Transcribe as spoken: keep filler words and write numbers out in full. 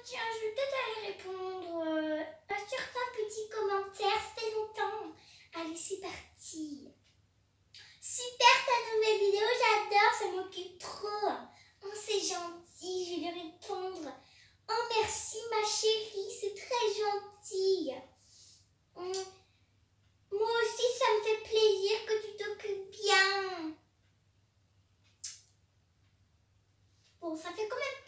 tiens, je vais peut-être aller répondre euh, à certains petits commentaires. Ça fait longtemps. Allez, c'est parti. Super ta nouvelle vidéo, j'adore, ça m'occupe trop. Oh, c'est gentil, je vais lui répondre. Oh, merci ma chérie, c'est très gentil. Hum. Moi aussi, ça me fait plaisir que tu t'occupes bien. Bon, ça fait quand même